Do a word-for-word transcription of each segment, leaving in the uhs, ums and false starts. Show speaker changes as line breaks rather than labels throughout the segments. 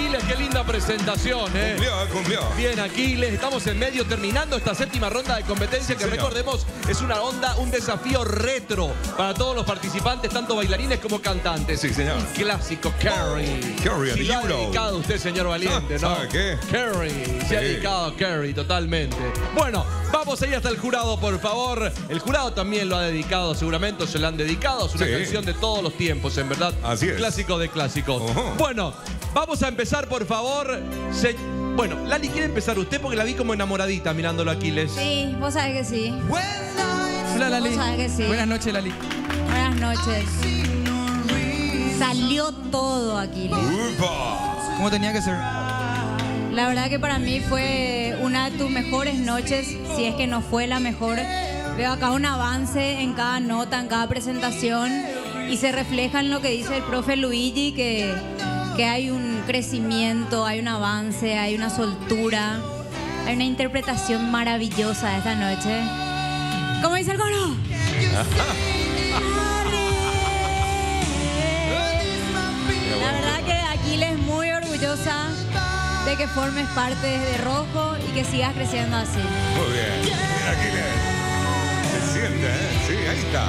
Aquiles, qué linda presentación, ¿eh?
Cumplió, cumplió.
Bien, Aquiles, estamos en medio terminando esta séptima ronda de competencia que,
señor,
recordemos, es una onda, un desafío retro para todos los participantes, tanto bailarines como cantantes.
Sí, señor.
Un clásico, Carrie.
Carrie,
Si
the
lo ha
Euro.
dedicado a usted, señor Valiente,
Ah,
¿no?
¿sabe qué?
Carrie, se ha
Sí.
dedicado a Carrie, totalmente. Bueno, vamos a ir hasta el jurado, por favor. El jurado también lo ha dedicado, seguramente se lo han dedicado. Es una
Sí.
canción de todos los tiempos, en verdad.
Así es.
Clásico de clásicos.
Ojo.
Bueno, vamos a empezar, por favor. Se... Bueno, Lali, ¿quiere empezar usted? Porque la vi como enamoradita mirándolo a Aquiles.
Sí, vos sabés que sí.
Hola, Lali.
Vos sabés que sí.
Buenas noches, Lali.
Buenas noches. Salió todo, Aquiles.
¡Upa!
¿Cómo tenía que ser?
La verdad que para mí fue una de tus mejores noches, si es que no fue la mejor. Veo acá un avance en cada nota, en cada presentación, y se refleja en lo que dice el profe Luigi, que, que hay un crecimiento, hay un avance, hay una soltura, hay una interpretación maravillosa de esta noche. ¿Cómo dice el coro? La verdad que Aquiles muy orgullosa de que formes parte de Rojo y que sigas creciendo así.
Muy bien. Mira, Aquiles. Se siente, ¿eh? Sí, ahí está.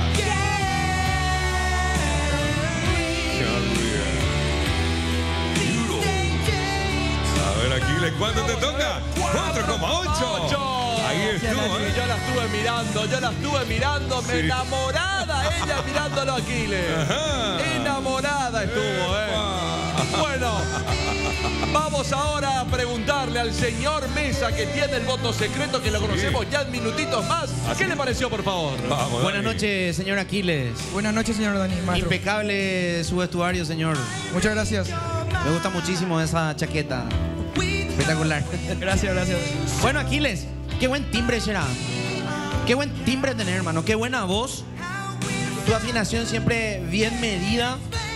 A ver, Aquiles, ¿cuánto te toca? cuatro coma ocho. Ahí estuvo, ¿eh?
Yo la estuve mirando, yo la estuve mirando, me
Sí.
enamorada ella mirándolo a Aquiles.
Ajá.
Enamorada estuvo, ¿eh?
Epa.
Bueno, vamos ahora a preguntarle al señor Mesa, que tiene el voto secreto, que lo conocemos ya en minutitos más.
Así.
¿Qué le pareció, por favor?
Vamos,
Buenas
Dani.
noches, señor Aquiles.
Buenas noches, señor Dani, maestro.
Impecable su vestuario, señor.
Muchas gracias.
Me gusta muchísimo esa chaqueta. Espectacular.
Gracias, gracias.
Bueno, Aquiles, qué buen timbre será. Qué buen timbre tener, hermano. Qué buena voz. Tu afinación siempre bien medida.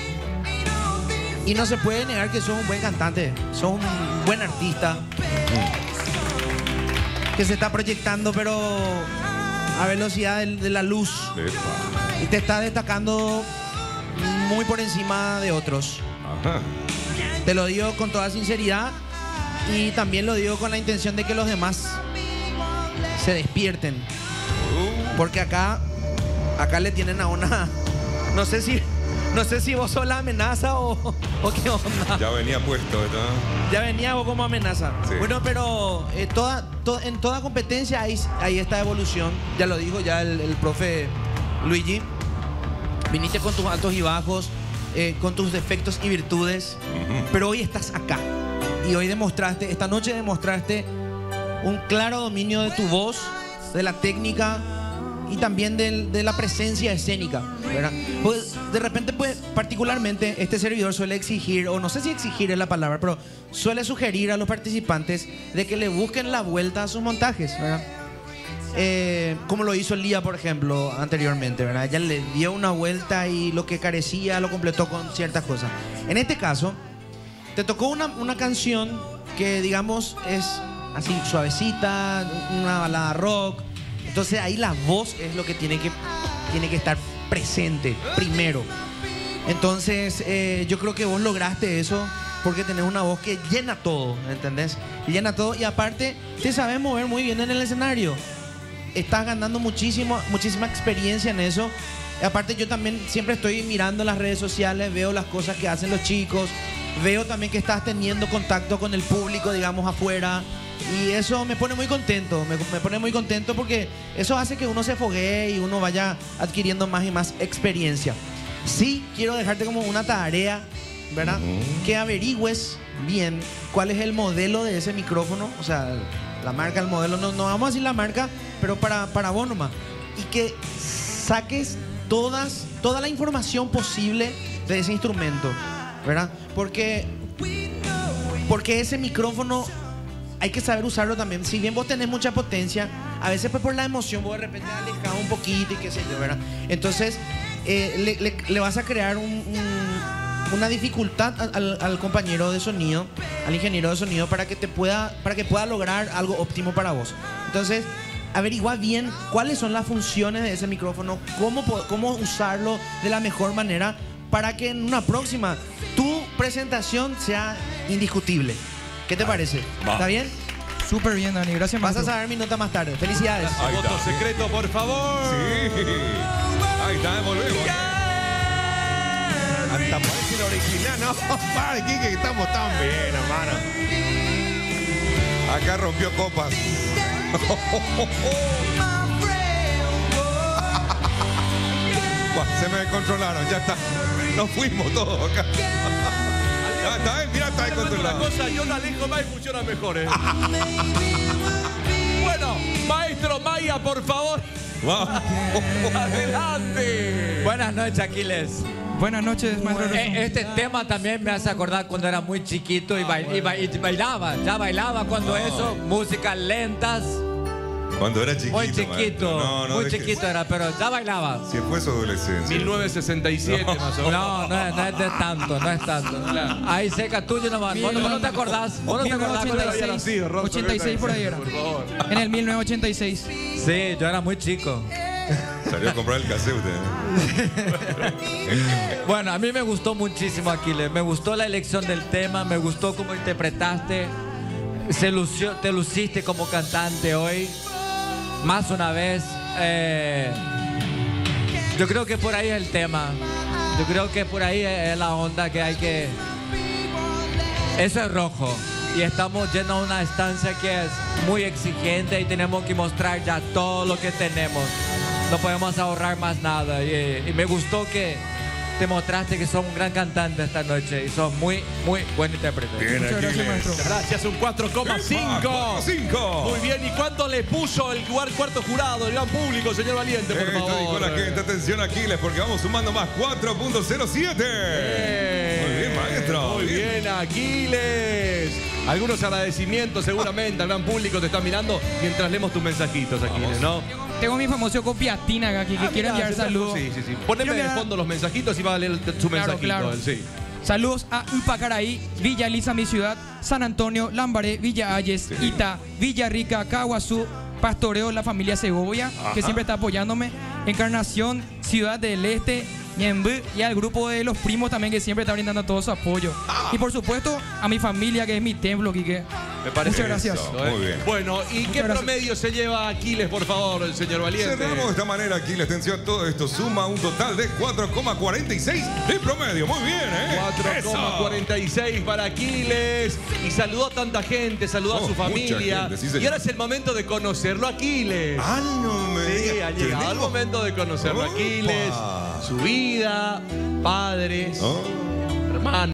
Y no se puede negar que sos un buen cantante. Sos un buen artista. Que se está proyectando, pero a velocidad de, de la luz.
Epa.
Y te está destacando muy por encima de otros.
Ajá.
Te lo digo con toda sinceridad y también lo digo con la intención de que los demás se despierten. Porque acá, acá le tienen a una... No sé si, no sé si vos sos la amenaza o, o qué onda.
Ya venía puesto, ¿verdad?
Ya venía vos como amenaza.
Sí.
Bueno, pero eh, toda, to- en toda competencia hay, hay esta evolución. Ya lo dijo ya el, el profe Luigi. Viniste con tus altos y bajos, eh, con tus defectos y virtudes, pero hoy estás acá. Y hoy demostraste, esta noche demostraste un claro dominio de tu voz, de la técnica y también del- de la presencia escénica, ¿verdad? Pues, de repente, pues, particularmente, este servidor suele exigir, o no sé si exigir es la palabra, pero suele sugerir a los participantes de que le busquen la vuelta a sus montajes, ¿verdad? Eh, como lo hizo Lía, por ejemplo, anteriormente, ¿verdad? Ella le dio una vuelta y lo que carecía lo completó con ciertas cosas. En este caso, te tocó una, una canción que, digamos, es así suavecita, una balada rock. Entonces ahí la voz es lo que tiene que, tiene que estar presente primero. Entonces eh, yo creo que vos lograste eso porque tenés una voz que llena todo, ¿entendés? Llena todo y aparte te sabes mover muy bien en el escenario. Estás ganando muchísimo, muchísima experiencia en eso. Y aparte yo también siempre estoy mirando las redes sociales, veo las cosas que hacen los chicos, veo también que estás teniendo contacto con el público, digamos, afuera. Y eso me pone muy contento, me, me pone muy contento porque eso hace que uno se foguee y uno vaya adquiriendo más y más experiencia. Sí, quiero dejarte como una tarea, ¿verdad?
Ujú.
Que averigües bien cuál es el modelo de ese micrófono, o sea, la marca, el modelo, no, no vamos a decir la marca, pero para, para vos nomás. Y que saques todas, toda la información posible de ese instrumento, ¿verdad? Porque, porque ese micrófono hay que saber usarlo también. Si bien vos tenés mucha potencia, a veces pues por la emoción vos de repente alejás un poquito y qué sé yo, ¿verdad? Entonces eh, le, le- le vas a crear un- un- una dificultad al, al- al compañero de sonido, al ingeniero de sonido, para que te pueda, para que pueda lograr algo óptimo para vos. Entonces, averigua bien cuáles son las funciones de ese micrófono, cómo, po- cómo usarlo de la mejor manera para que en una próxima tu presentación sea indiscutible. ¿Qué te parece?
Va.
¿Está bien?
Súper bien, Dani. Gracias,
Vas a
maestro.
saber mi nota más tarde. Felicidades.
Ahí
Voto
está.
secreto, por favor.
Sí. Ahí está, volvemos. Hasta parece la original. No, para, Kike, que estamos tan bien, hermano. Acá rompió copas. Buah, se me descontrolaron, ya está. Nos fuimos todos acá. Ya está, eh, mira, está
Una
descontrolado.
cosa, yo la alejo más y funciona mejor, ¿eh? Bueno, maestro Maya, por favor,
Va.
adelante.
Buenas noches, Aquiles.
Buenas noches, maestro. Rosso.
Eh, Este tema también me hace acordar cuando era muy chiquito y, bail- y ba- y bailaba. Ya bailaba cuando eso, músicas lentas.
Cuando era chiquito.
Muy chiquito,
maestro. No, no,
muy
deje-
chiquito era, pero ya bailaba.
Si fue su adolescencia.
mil novecientos sesenta y siete, más o menos.
No, no es, no es de tanto, no es tanto. Ahí seca tuyo nomás. Vos no, vos no te acordás. Vos no te acordás cuando era-
había nacido, Rosso,
ochenta y seis por ahí era.
Por favor.
En el mil novecientos ochenta y seis.
Sí, yo era muy chico.
Salió a comprar el cassette usted. ¿eh?
Bueno, a mí me gustó muchísimo, Aquiles. Me gustó la elección del tema, me gustó cómo interpretaste. Se lució, te luciste como cantante hoy. Más una vez. eh, yo creo que por ahí es el tema. Yo creo que por ahí es la onda que hay que... Eso es rojo. Y estamos yendo a una estancia que es muy exigente y tenemos que mostrar ya todo lo que tenemos. No podemos ahorrar más nada. Y, y me gustó que te mostraste que sos un gran cantante esta noche y sos muy, muy buen intérprete.
Bien,
Muchas gracias,
Aquiles.
maestro.
Gracias, un cuatro coma cinco.
cinco.
Muy bien, ¿y cuánto le puso el lugar cuarto jurado, el gran público, señor Valiente, por
Esto dijo
favor?
la gente. Atención, Aquiles, porque vamos sumando más cuatro punto cero siete. Muy bien, maestro.
Muy bien, Aquiles. Algunos agradecimientos seguramente al gran público te están mirando mientras leemos tus mensajitos, Aquiles, ¿no?
Tengo mi famoso copiatina acá que, que
Ah,
quiero
mirá,
enviar
se trajo-
saludos.
Sí, sí, sí. Poneme
Quiero
de
enviar-
fondo los mensajitos y va a leer su
Claro,
mensajito.
claro.
él, sí.
Saludos a Upacaraí, Villa Elisa, mi ciudad, San Antonio, Lambaré, Villa Ayes, Ita, Villa Rica, Caguazú, Pastoreo, la familia Segovia, que siempre está apoyándome, Encarnación, Ciudad del Este, Ñembú, y al grupo de los primos también que siempre está brindando todo su apoyo. Y por supuesto a mi familia que es mi templo, Quique.
Me parece
Muchas gracias.
Eso, muy bien.
Bueno, ¿y qué
gracias.
promedio se lleva Aquiles, por favor, el señor Valiente?
Cerramos de esta manera, Aquiles. Atención, todo esto suma un total de cuatro coma cuarenta y seis de promedio. Muy bien, ¿eh?
cuatro coma
Eso.
cuarenta y seis para Aquiles. Y saludó a tanta gente, saludó
Oh,
a su
mucha
familia.
gente, sí, señor.
Y ahora es el momento de conocerlo, Aquiles.
Ah, no me
Sí,
digas.
ha llegado el
¿Tenemos?
momento de conocerlo,
Opa.
Aquiles. Su vida, padres,
Oh.
hermanos.